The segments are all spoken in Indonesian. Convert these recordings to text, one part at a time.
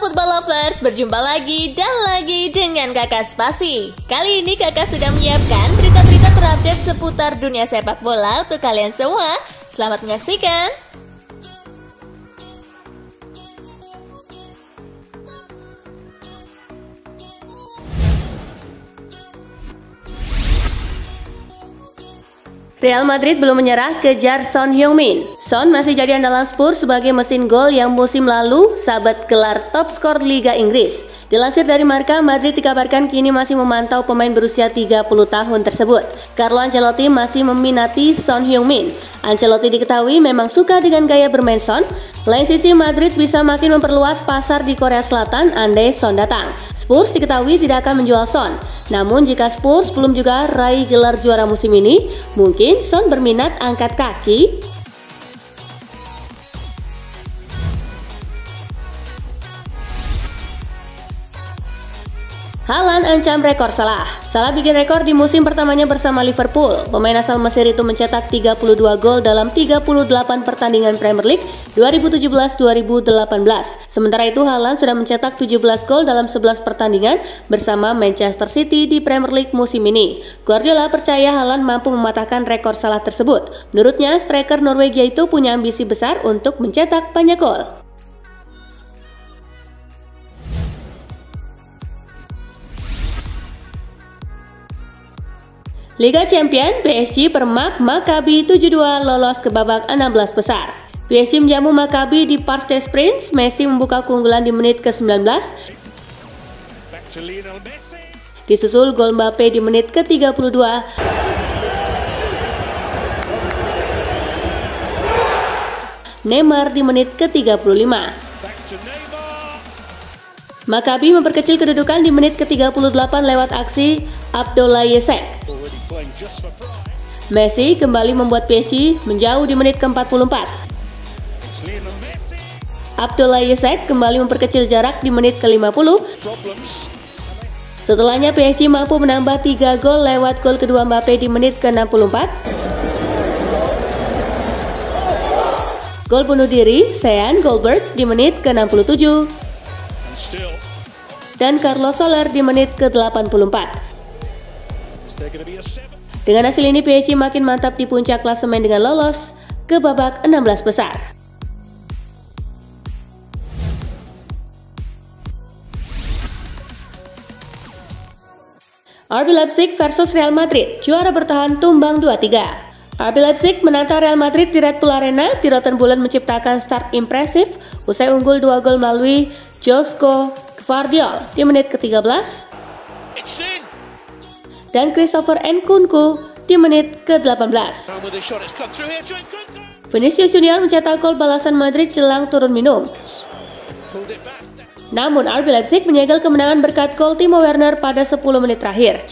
Football Lovers, berjumpa lagi dan lagi dengan Kakak Spasi. Kali ini Kakak sudah menyiapkan berita-berita terupdate seputar dunia sepak bola untuk kalian semua. Selamat menyaksikan. Real Madrid belum menyerah, kejar Son Heung-min. Son masih jadi andalan Spurs sebagai mesin gol yang musim lalu sabat gelar top skor Liga Inggris. Dilansir dari Marca, Madrid dikabarkan kini masih memantau pemain berusia 30 tahun tersebut. Carlo Ancelotti masih meminati Son Heung-min. Ancelotti diketahui memang suka dengan gaya bermain Son. Lain sisi, Madrid bisa makin memperluas pasar di Korea Selatan andai Son datang. Spurs diketahui tidak akan menjual Son. Namun jika Spurs belum juga raih gelar juara musim ini, mungkin Son berminat angkat kaki. Haaland ancam rekor Salah. Salah bikin rekor di musim pertamanya bersama Liverpool. Pemain asal Mesir itu mencetak 32 gol dalam 38 pertandingan Premier League 2017-2018. Sementara itu Haaland sudah mencetak 17 gol dalam 11 pertandingan bersama Manchester City di Premier League musim ini. Guardiola percaya Haaland mampu mematahkan rekor Salah tersebut. Menurutnya, striker Norwegia itu punya ambisi besar untuk mencetak banyak gol. Liga Champions, PSG permak Maccabi 7-2 lolos ke babak 16 besar. PSG menjamu Maccabi di Parc des Princes. Messi membuka keunggulan di menit ke-19. Disusul gol Mbappe di menit ke-32. Neymar di menit ke-35. Maccabi memperkecil kedudukan di menit ke-38 lewat aksi Abdoulaye Seck. Messi kembali membuat PSG menjauh di menit ke-44. Abdoulaye Seck kembali memperkecil jarak di menit ke-50. Setelahnya PSG mampu menambah 3 gol lewat gol kedua Mbappe di menit ke-64. Gol bunuh diri Sean Goldberg di menit ke-67. Dan Carlos Soler di menit ke-84. Dengan hasil ini PSG makin mantap di puncak klasemen dengan lolos ke babak 16 besar. RB Leipzig versus Real Madrid, juara bertahan tumbang 2-3. RB Leipzig menantang Real Madrid di Red Bull Arena. Di Rotten Bulan menciptakan start impresif usai unggul 2 gol melalui Josko Gvardiol di menit ke-13 dan Christopher Nkunku di menit ke-18. Vinicius Junior mencetak gol balasan Madrid jelang turun minum. Namun RB Leipzig menyegel kemenangan berkat gol Timo Werner pada 10 menit terakhir.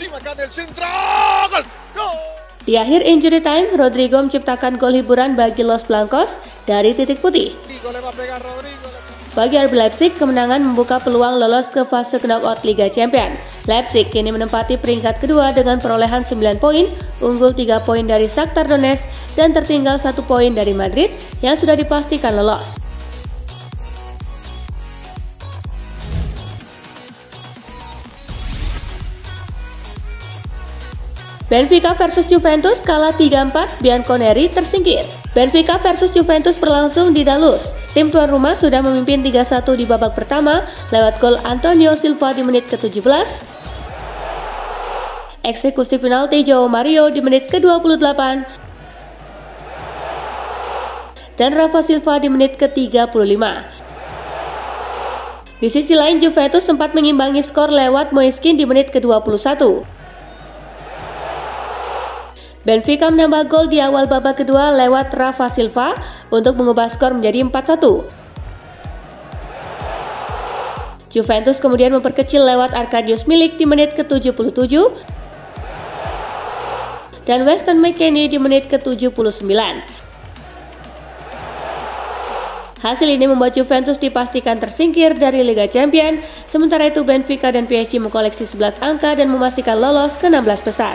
Di akhir injury time, Rodrigo menciptakan gol hiburan bagi Los Blancos dari titik putih. Bagi RB Leipzig, kemenangan membuka peluang lolos ke fase knockout Liga Champions. Leipzig kini menempati peringkat kedua dengan perolehan 9 poin, unggul 3 poin dari Shakhtar Donetsk dan tertinggal 1 poin dari Madrid yang sudah dipastikan lolos. Benfica versus Juventus kalah 3-4, Bianconeri tersingkir. Benfica versus Juventus berlangsung di Dalus. Tim tuan rumah sudah memimpin 3-1 di babak pertama lewat gol Antonio Silva di menit ke-17. Eksekusi penalti Joao Mario di menit ke-28. Dan Rafa Silva di menit ke-35. Di sisi lain, Juventus sempat mengimbangi skor lewat Moiskin di menit ke-21. Benfica menambah gol di awal babak kedua lewat Rafa Silva untuk mengubah skor menjadi 4-1. Juventus kemudian memperkecil lewat Arkadiusz Milik di menit ke-77 dan Weston McKennie di menit ke-79. Hasil ini membuat Juventus dipastikan tersingkir dari Liga Champions, sementara itu Benfica dan PSG mengkoleksi 11 angka dan memastikan lolos ke 16 besar.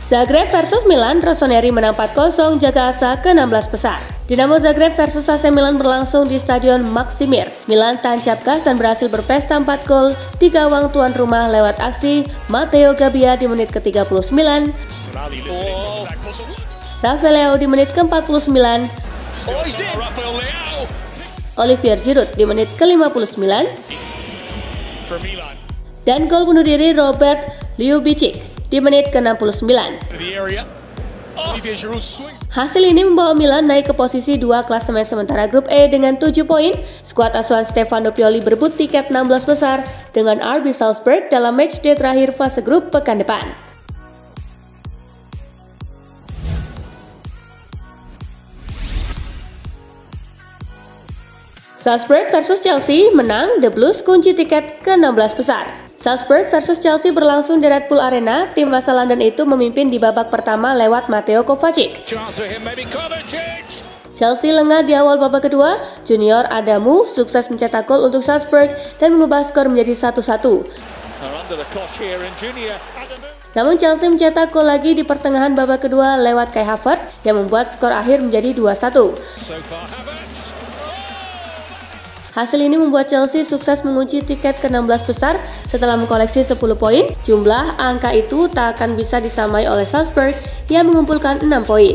Zagreb versus Milan, Rossoneri menang 4-0 jaga asa ke 16 besar. Dinamo Zagreb versus AC Milan berlangsung di Stadion Maksimir. Milan tancap gas dan berhasil berpesta 4 gol di gawang tuan rumah lewat aksi Matteo Gabbia di menit ke-39, Rafael Leao di menit ke-49, Olivier Giroud di menit ke-59, dan gol bunuh diri Robert Ljubicic di menit ke-69. Hasil ini membawa Milan naik ke posisi 2 klasemen sementara grup E dengan 7 poin. Skuad asuhan Stefano Pioli berebut tiket 16 besar dengan RB Salzburg dalam matchday terakhir fase grup pekan depan. Salzburg versus Chelsea menang, The Blues kunci tiket ke 16 besar. Salzburg versus Chelsea berlangsung di Red Bull Arena. Tim asal London itu memimpin di babak pertama lewat Mateo Kovacic. Chelsea lengah di awal babak kedua. Junior Adamu sukses mencetak gol untuk Salzburg dan mengubah skor menjadi 1-1. Namun Chelsea mencetak gol lagi di pertengahan babak kedua lewat Kai Havertz yang membuat skor akhir menjadi 2-1. Hasil ini membuat Chelsea sukses mengunci tiket ke 16 besar setelah mengkoleksi 10 poin. Jumlah angka itu tak akan bisa disamai oleh Salzburg yang mengumpulkan 6 poin.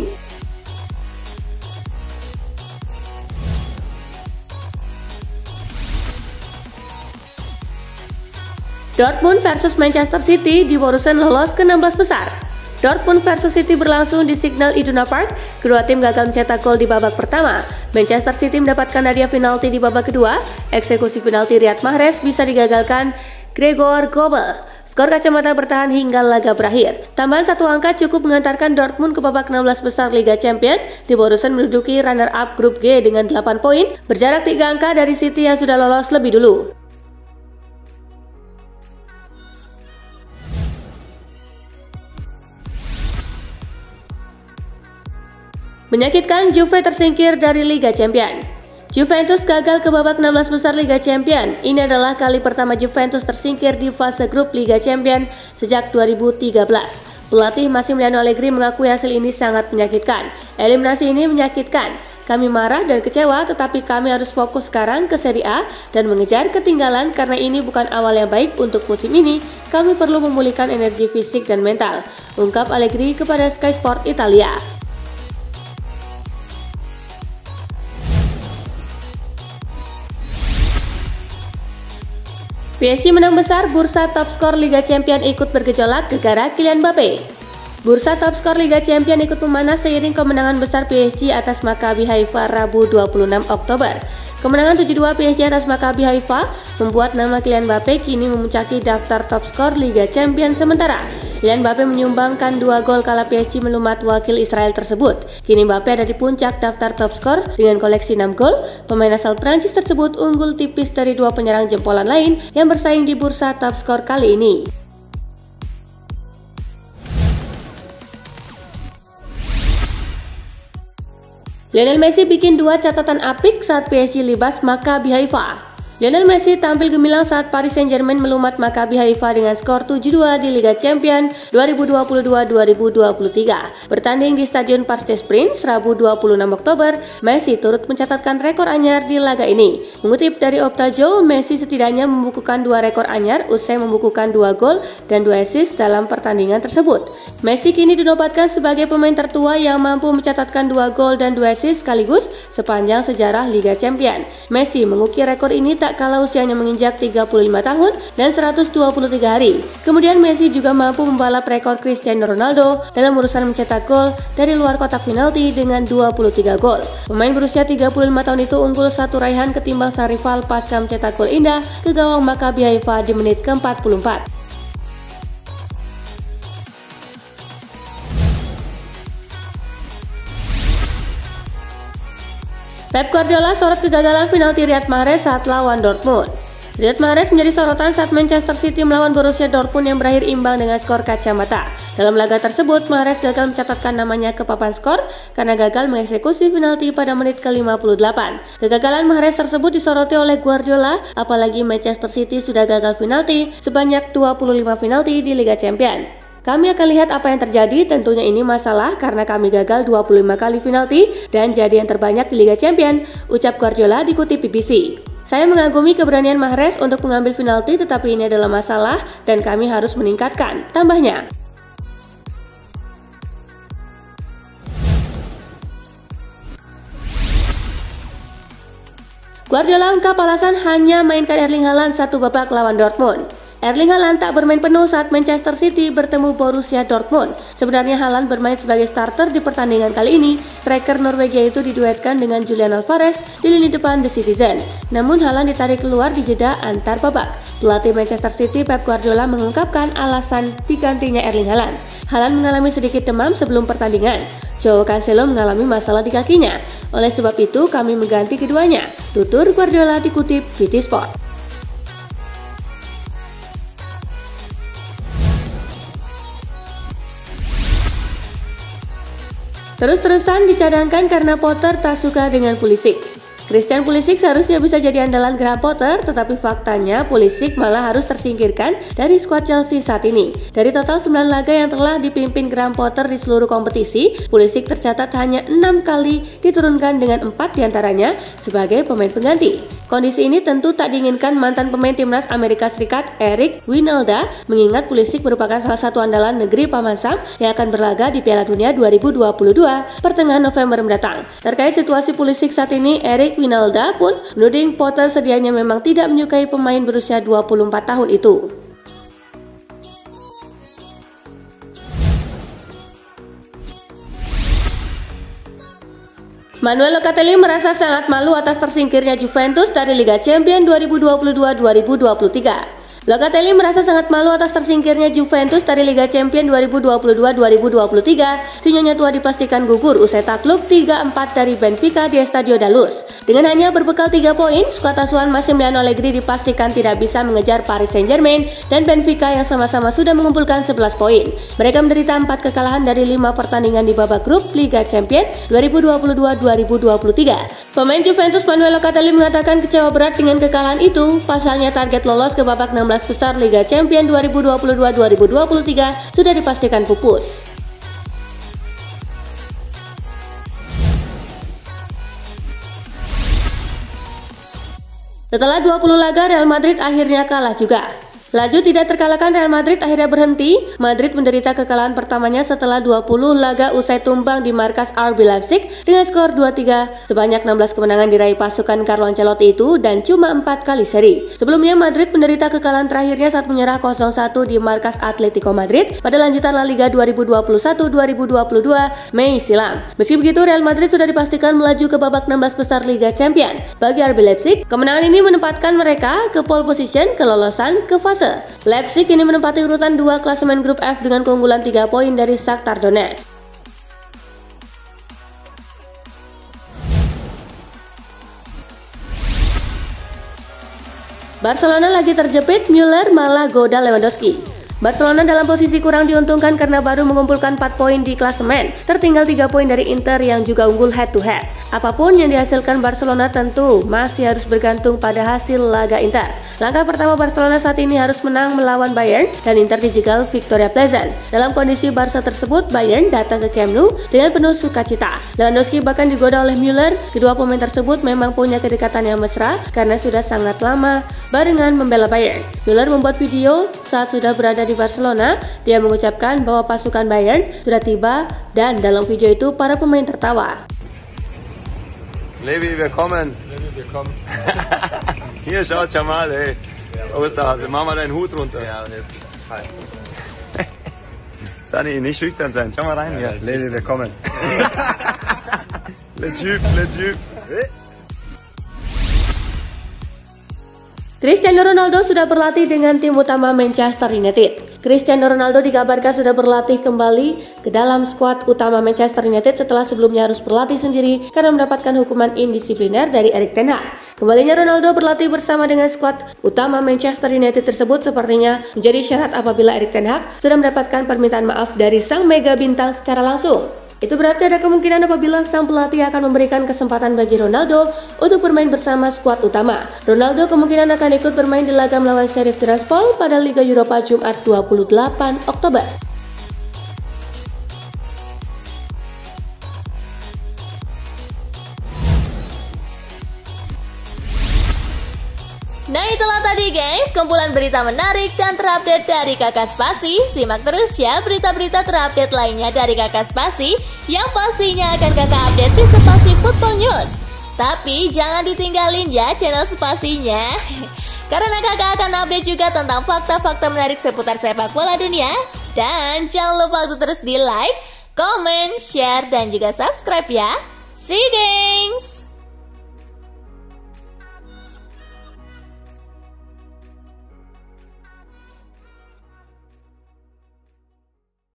Dortmund versus Manchester City, di Borussia lolos ke 16 besar. Dortmund versus City berlangsung di Signal Iduna Park. Kedua tim gagal mencetak gol di babak pertama. Manchester City mendapatkan hadiah penalti di babak kedua. Eksekusi penalti Riyad Mahrez bisa digagalkan Gregor Kobel. Skor kacamata bertahan hingga laga berakhir. Tambahan 1 angka cukup mengantarkan Dortmund ke babak 16 besar Liga Champions. Di Borussia menduduki runner-up grup G dengan 8 poin, berjarak 3 angka dari City yang sudah lolos lebih dulu. Menyakitkan, Juve tersingkir dari Liga Champions. Juventus gagal ke babak 16 besar Liga Champions. Ini adalah kali pertama Juventus tersingkir di fase grup Liga Champions sejak 2013. Pelatih Massimiliano Allegri mengakui hasil ini sangat menyakitkan. Eliminasi ini menyakitkan. Kami marah dan kecewa, tetapi kami harus fokus sekarang ke Serie A dan mengejar ketinggalan karena ini bukan awal yang baik untuk musim ini. Kami perlu memulihkan energi fisik dan mental, ungkap Allegri kepada Sky Sport Italia. PSG menang besar, bursa top skor Liga Champions ikut bergejolak gara-gara Kylian Mbappe. Bursa top skor Liga Champions ikut memanas seiring kemenangan besar PSG atas Maccabi Haifa Rabu 26 Oktober. Kemenangan 7-2 PSG atas Maccabi Haifa membuat nama Kylian Mbappe kini memuncaki daftar top skor Liga Champions sementara. Kylian Mbappe menyumbangkan 2 gol kala PSG melumat wakil Israel tersebut. Kini Mbappe ada di puncak daftar top skor dengan koleksi 6 gol. Pemain asal Prancis tersebut unggul tipis dari 2 penyerang jempolan lain yang bersaing di bursa top skor kali ini. Lionel Messi bikin 2 catatan apik saat PSG libas Maccabi Haifa. Lionel Messi tampil gemilang saat Paris Saint-Germain melumat Maccabi Haifa dengan skor 7-2 di Liga Champions 2022-2023. Bertanding di Stadion Parc des Princes Rabu 26 Oktober, Messi turut mencatatkan rekor anyar di laga ini. Mengutip dari Opta Joe, Messi setidaknya membukukan 2 rekor anyar usai membukukan 2 gol dan 2 assist dalam pertandingan tersebut. Messi kini dinobatkan sebagai pemain tertua yang mampu mencatatkan 2 gol dan 2 assist sekaligus sepanjang sejarah Liga Champions. Messi mengukir rekor ini tak kalah usianya menginjak 35 tahun dan 123 hari. Kemudian Messi juga mampu membalap rekor Cristiano Ronaldo dalam urusan mencetak gol dari luar kotak penalti dengan 23 gol. Pemain berusia 35 tahun itu unggul 1 raihan ketimbang sang rival pasca mencetak gol indah ke gawang Maccabi Haifa di menit ke-44. Pep Guardiola sorot kegagalan penalti Riyad Mahrez saat lawan Dortmund. Riyad Mahrez menjadi sorotan saat Manchester City melawan Borussia Dortmund yang berakhir imbang dengan skor kacamata. Dalam laga tersebut, Mahrez gagal mencatatkan namanya ke papan skor karena gagal mengeksekusi penalti pada menit ke-58. Kegagalan Mahrez tersebut disoroti oleh Guardiola, apalagi Manchester City sudah gagal penalti sebanyak 25 penalti di Liga Champions. Kami akan lihat apa yang terjadi, tentunya ini masalah karena kami gagal 25 kali penalti dan jadi yang terbanyak di Liga Champions, ucap Guardiola dikutip BBC. Saya mengagumi keberanian Mahrez untuk mengambil penalti, tetapi ini adalah masalah dan kami harus meningkatkan, tambahnya. Guardiola ungkap alasan hanya mainkan Erling Haaland satu babak lawan Dortmund. Erling Haaland tak bermain penuh saat Manchester City bertemu Borussia Dortmund. Sebenarnya Haaland bermain sebagai starter di pertandingan kali ini. Striker Norwegia itu diduetkan dengan Julian Alvarez di lini depan The Citizen. Namun Haaland ditarik keluar di jeda antar babak. Pelatih Manchester City Pep Guardiola mengungkapkan alasan digantinya Erling Haaland. Haaland mengalami sedikit demam sebelum pertandingan. Joao Cancelo mengalami masalah di kakinya. Oleh sebab itu kami mengganti keduanya, tutur Guardiola dikutip BT Sport. Terus-terusan dicadangkan karena Potter tak suka dengan Pulisic. Christian Pulisic seharusnya bisa jadi andalan Graham Potter, tetapi faktanya Pulisic malah harus tersingkirkan dari skuad Chelsea saat ini. Dari total 9 laga yang telah dipimpin Graham Potter di seluruh kompetisi, Pulisic tercatat hanya 6 kali diturunkan dengan 4 diantaranya sebagai pemain pengganti. Kondisi ini tentu tak diinginkan mantan pemain timnas Amerika Serikat Eric Wynalda, mengingat Pulisic merupakan salah satu andalan negeri Paman Sam yang akan berlaga di Piala Dunia 2022 pertengahan November mendatang. Terkait situasi Pulisic saat ini, Eric Wynalda pun menuding Potter sedianya memang tidak menyukai pemain berusia 24 tahun itu. Manuel Locatelli merasa sangat malu atas tersingkirnya Juventus dari Liga Champions 2022-2023. Locatelli merasa sangat malu atas tersingkirnya Juventus dari Liga Champions 2022-2023. Sinyonya tua dipastikan gugur usai takluk 3-4 dari Benfica di Estadio da Luz. Dengan hanya berbekal 3 poin, skuad asuhan Massimiliano Allegri dipastikan tidak bisa mengejar Paris Saint-Germain dan Benfica yang sama-sama sudah mengumpulkan 11 poin. Mereka menderita 4 kekalahan dari 5 pertandingan di babak grup Liga Champions 2022-2023. Pemain Juventus Manuel Locatelli mengatakan kecewa berat dengan kekalahan itu. Pasalnya target lolos ke babak 16 besar Liga Champions 2022-2023 sudah dipastikan pupus. Setelah 20 laga, Real Madrid akhirnya kalah juga. Laju tidak terkalahkan Real Madrid akhirnya berhenti. Madrid menderita kekalahan pertamanya setelah 20 laga usai tumbang di markas RB Leipzig dengan skor 2-3. Sebanyak 16 kemenangan diraih pasukan Carlo Ancelotti itu dan cuma 4 kali seri. Sebelumnya Madrid menderita kekalahan terakhirnya saat menyerah 0-1 di markas Atletico Madrid pada lanjutan La Liga 2021-2022 Mei silam. Meski begitu, Real Madrid sudah dipastikan melaju ke babak 16 besar Liga Champions. Bagi RB Leipzig, kemenangan ini menempatkan mereka ke pole position kelolosan ke fase. Leipzig kini menempati urutan 2 klasemen grup F dengan keunggulan 3 poin dari Shakhtar Donetsk. Barcelona lagi terjepit, Müller malah goda Lewandowski. Barcelona dalam posisi kurang diuntungkan karena baru mengumpulkan 4 poin di klasemen, tertinggal 3 poin dari Inter yang juga unggul head to head. Apapun yang dihasilkan Barcelona tentu masih harus bergantung pada hasil laga Inter. Langkah pertama Barcelona saat ini harus menang melawan Bayern dan Inter dijegal Victoria Pleasant. Dalam kondisi Barca tersebut, Bayern datang ke Camp Nou dengan penuh sukacita. Lewandowski bahkan digoda oleh Müller. Kedua pemain tersebut memang punya kedekatan yang mesra karena sudah sangat lama barengan membela Bayern. Müller membuat video saat sudah berada di Barcelona. Dia mengucapkan bahwa pasukan Bayern sudah tiba dan dalam video itu para pemain tertawa. Levi, wir kommen. Levi, wir kommen. Hier, schaut Jamal, ey. Osterhase, mach mal deinen Hut runter. Ja, und jetzt. Hi. Sunny, nicht schüchtern sein. Schau mal rein hier. Levi, wir kommen. Le Typ, le Typ. Cristiano Ronaldo sudah berlatih dengan tim utama Manchester United. Cristiano Ronaldo dikabarkan sudah berlatih kembali ke dalam skuad utama Manchester United setelah sebelumnya harus berlatih sendiri karena mendapatkan hukuman indisipliner dari Erik ten Hag. Kembalinya Ronaldo berlatih bersama dengan skuad utama Manchester United tersebut sepertinya menjadi syarat apabila Erik ten Hag sudah mendapatkan permintaan maaf dari sang mega bintang secara langsung. Itu berarti ada kemungkinan apabila sang pelatih akan memberikan kesempatan bagi Ronaldo untuk bermain bersama skuad utama. Ronaldo kemungkinan akan ikut bermain di laga melawan Sheriff Tiraspol pada Liga Eropa Jumat 28 Oktober. tadi guys, kumpulan berita menarik dan terupdate dari Kakak Spasi. Simak terus ya berita-berita terupdate lainnya dari Kakak Spasi yang pastinya akan Kakak update di Spasi Football News. Tapi jangan ditinggalin ya channel Spasinya. Karena kakak akan update juga tentang fakta-fakta menarik seputar sepak bola dunia. Dan jangan lupa untuk terus di like, comment, share, dan juga subscribe ya. See you guys!